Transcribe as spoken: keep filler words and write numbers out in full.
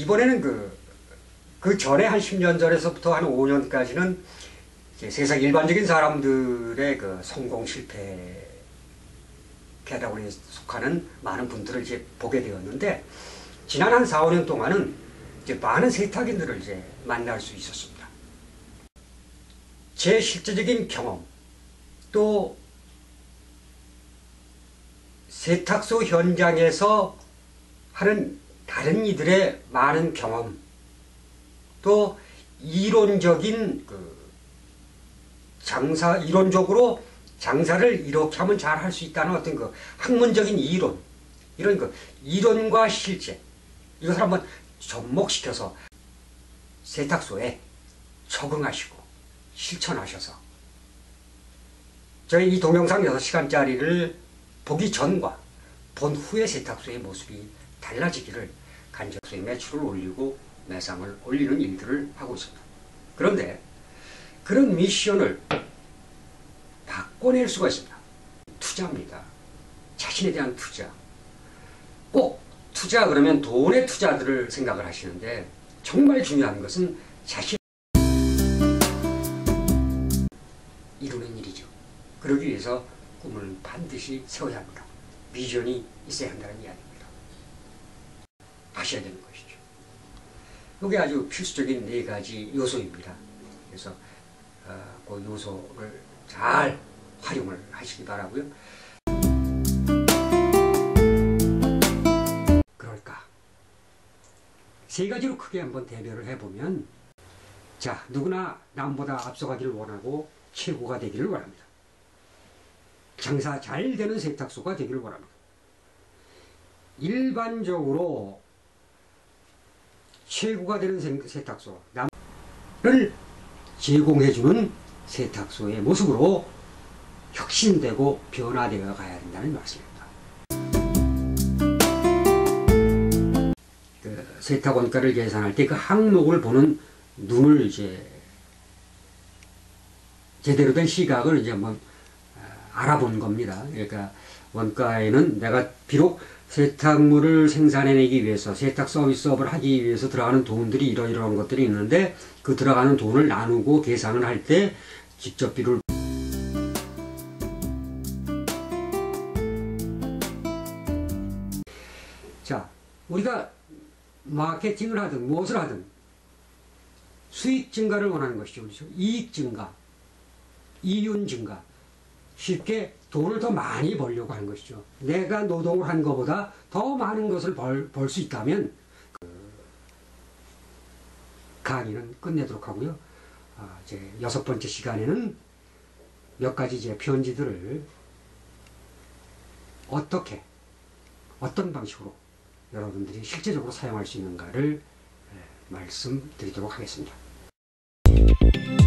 이번에는 그, 그 전에 한 십 년 전에서부터 한 오 년까지는 이제 세상 일반적인 사람들의 그 성공 실패 캐다고리에 속하는 많은 분들을 이제 보게 되었는데, 지난 한 사, 오 년 동안은 이제 많은 세탁인들을 이제 만날 수 있었습니다. 제 실제적인 경험, 또 세탁소 현장에서 하는 다른 이들의 많은 경험, 또 이론적인 그 장사, 이론적으로 장사를 이렇게 하면 잘 할 수 있다는 어떤 그 학문적인 이론, 이런 그 이론과 실제, 이것을 한번 접목시켜서 세탁소에 적응하시고 실천하셔서 저희 이 동영상 여섯 시간짜리를 보기 전과 본 후의 세탁소의 모습이 달라지기를 간접소의 매출을 올리고 매상을 올리는 일들을 하고 있습니다. 그런데 그런 미션을 바꿔낼 수가 있습니다. 투자입니다. 자신에 대한 투자. 꼭 투자 그러면 돈의 투자들을 생각을 하시는데, 정말 중요한 것은 자신 이루는 일이죠. 그러기 위해서 꿈을 반드시 세워야 합니다. 비전이 있어야 한다는 이야기입니다. 하셔야 되는 것이죠. 이게 아주 필수적인 네 가지 요소입니다. 그래서 어, 그 요소를 잘 활용을 하시기 바라고요. 그럴까? 세 가지로 크게 한번 대별을 해보면, 자, 누구나 남보다 앞서가기를 원하고 최고가 되기를 원합니다. 장사 잘 되는 세탁소가 되기를 원합니다. 일반적으로 최고가 되는 세탁소, 남을 제공해주는 세탁소의 모습으로 혁신되고 변화되어 가야 된다는 말씀입니다. 그 세탁 원가를 계산할 때 그 항목을 보는 눈을 이제 제대로 된 시각을 이제 한번 알아본 겁니다. 그러니까 원가에는 내가 비록 세탁물을 생산해내기 위해서, 세탁 서비스업을 하기 위해서 들어가는 돈들이 이러이러한 것들이 있는데, 그 들어가는 돈을 나누고 계산을 할 때 직접 비를 자, 우리가 마케팅을 하든 무엇을 하든 수익 증가를 원하는 것이죠. 그렇죠? 이익 증가, 이윤 증가, 쉽게 돈을 더 많이 벌려고 하는 것이죠. 내가 노동을 한 것보다 더 많은 것을 벌, 벌 수 있다면 그 강의는 끝내도록 하고요. 아, 이제 여섯 번째 시간에는 몇 가지 이제 편지들을 어떻게, 어떤 방식으로 여러분들이 실제적으로 사용할 수 있는가를 말씀드리도록 하겠습니다.